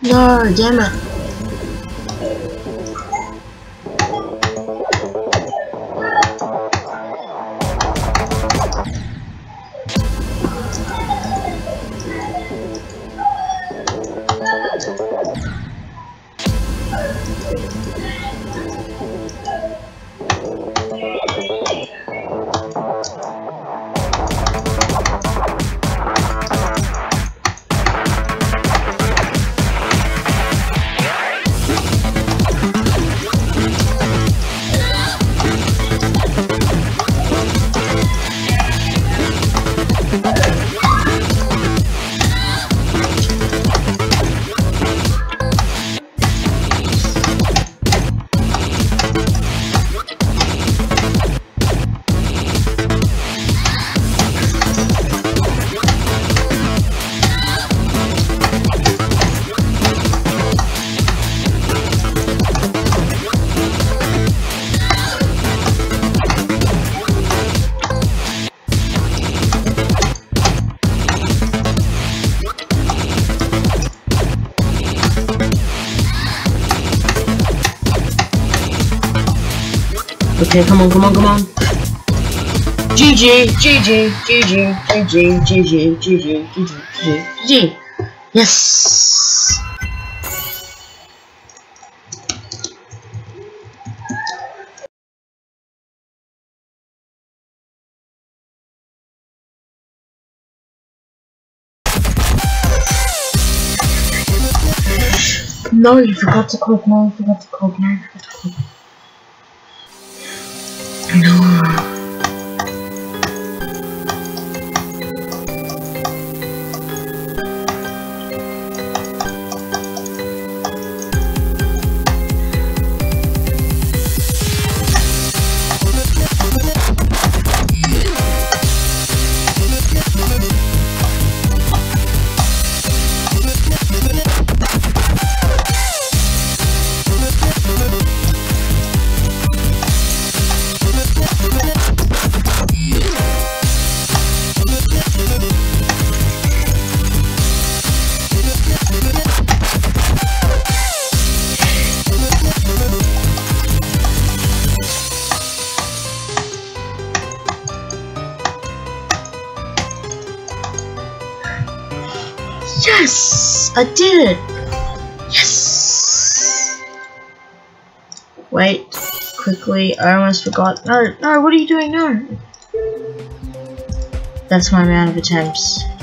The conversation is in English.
No, damn it. Okay, come on, come on, come on. GG, GG, GG, GG, GG, GG, GG, GG. Yes! No, you forgot to click, no, you forgot to click, no, you forgot to click. No. Yes! I did it! Yes! Wait, quickly, I almost forgot. No, no, what are you doing? No! That's my amount of attempts.